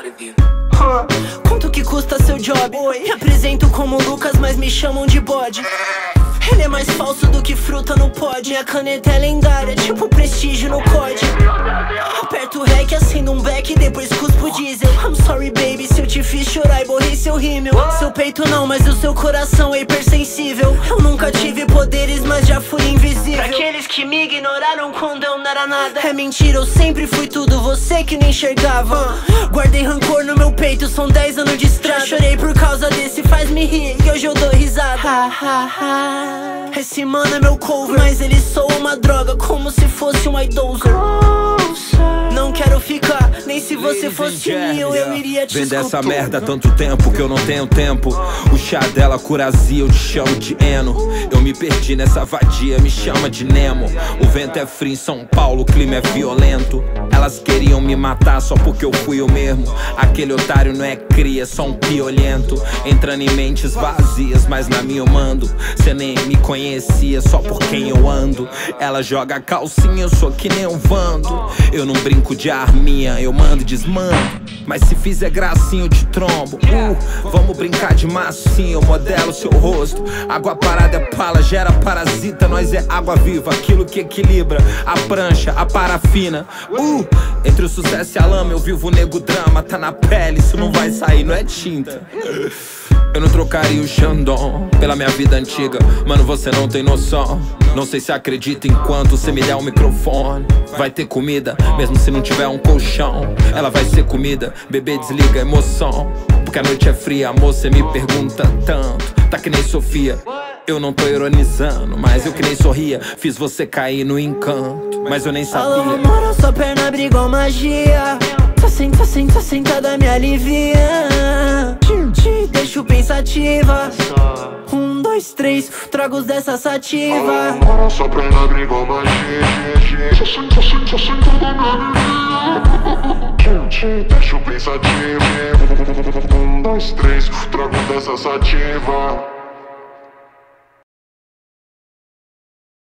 Quanto que custa seu job? Oi. Me apresento como Lucas, mas me chamam de bode. Ele é mais falso do que fruta no pod. Minha caneta é lendária, tipo prestígio no COD. Aperto o REC, acendo um beck e depois cuspo diesel. I'm sorry baby, se eu te fiz chorar e borrei seu rímel. Seu peito não, mas o seu coração é hipersensível. Eu nunca tive poderes, mas já fui invisível. Pra aqueles que me ignoraram quando eu não era nada. É mentira, eu sempre fui tudo, você que nem enxergava. Guardei rancor no meu peito, são 10 anos de estrada. Já chorei por causa desse, faz-me rir e hoje eu dou risada. Esse mano é meu cover, mas ele soa uma droga, como se fosse um idoser. Não quero ficar, nem se você fosse meu, eu iria te Vem escutar. dessa merda há tanto tempo que eu não tenho tempo. O chá dela curazia, eu te chamo de Eno. Eu me perdi nessa vadia, me chama de Nemo. O vento é frio em São Paulo, o clima é violento. Elas queriam me matar só porque eu fui eu mesmo. Aquele otário não é cria, só um piolento. Entrando em mentes vazias, mas na minha eu mando. Cê nem me conhecia, só por quem eu ando. Ela joga calcinha, eu sou que nem um vando. Eu não brinco de arminha, eu mando e desmando. Mas se fizer gracinha eu te trombo. Vamos brincar de massinha, eu modelo seu rosto. Água parada é pala, gera parasita. Nós é água viva, aquilo que equilibra a prancha, a parafina. Entre o sucesso e a lama eu vivo o nego drama. Tá na pele, isso não vai sair, não é tinta. Eu não trocaria o Xandão pela minha vida antiga. Mano, você não tem noção. Não sei se acredita enquanto você me der um microfone. Vai ter comida, mesmo se não tiver um colchão. Ela vai ser comida, bebê desliga a emoção. Porque a noite é fria, amor, cê me pergunta tanto. Tá que nem Sofia, eu não tô ironizando, mas eu que nem sorria. Fiz você cair no encanto, mas eu nem sabia. Alô, amor, sua perna brigou magia. Tá sentada, me alivia. Te deixo pensativa. 1, 2, 3, tragos dessa sativa. Alô, sua perna brigou magia. Tá sentada, me alivia. Te deixo pensativa. 1, 2, 3, tragos dessa sativa.